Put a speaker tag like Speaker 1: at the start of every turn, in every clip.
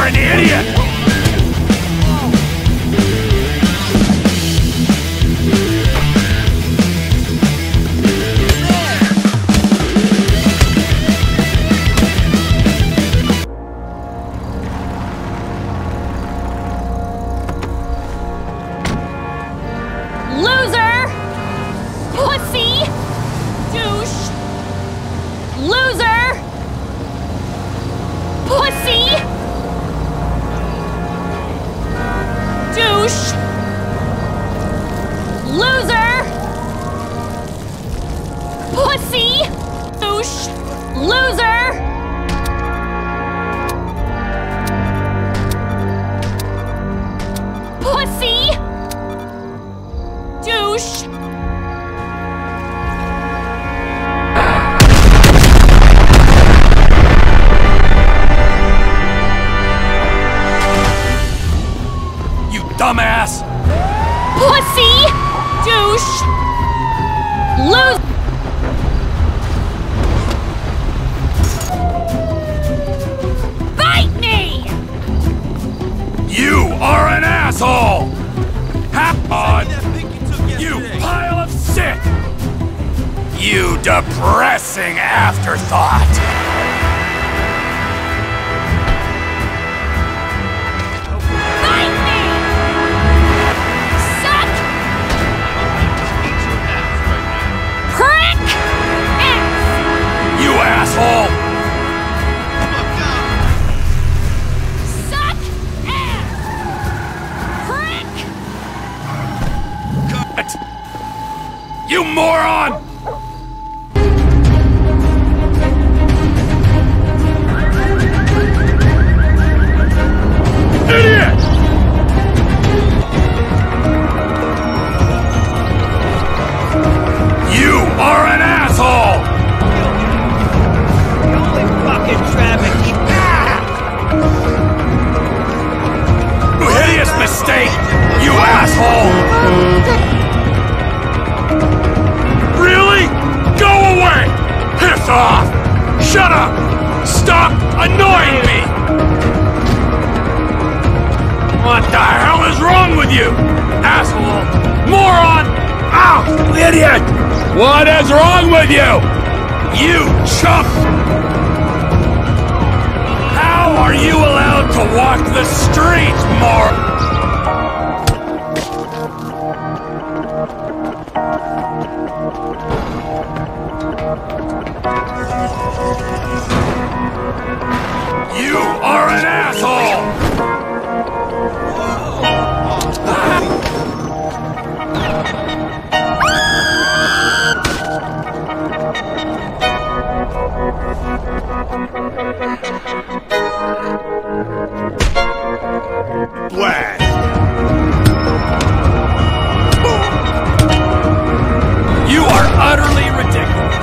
Speaker 1: You're an idiot!
Speaker 2: Loser! Pussy! Douche! Loser! Pussy! Douche! Loser! Pussy! Douche! Loser! Pussy! Douche!
Speaker 1: You dumbass!
Speaker 2: Pussy! Douche! Lose! Fight me!
Speaker 1: You are an asshole! Hap on! You pile of shit! You depressing afterthought!
Speaker 2: Fight me! Suck! Prick! Ass!
Speaker 1: You asshole!
Speaker 2: Suck! Ass! Prick!
Speaker 1: You moron! Idiot! You are an asshole!
Speaker 3: The only fucking traffic he...
Speaker 1: You hideous mistake! You asshole! Really? Go away! Piss off! Shut up! Stop annoying me! What the hell is wrong with you? Asshole! Moron! Ow! Idiot! What is wrong with you? You chump! How are you allowed to walk the streets, You are an asshole! Blast! You are utterly ridiculous!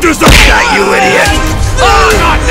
Speaker 1: deserve that, you idiot! Oh, not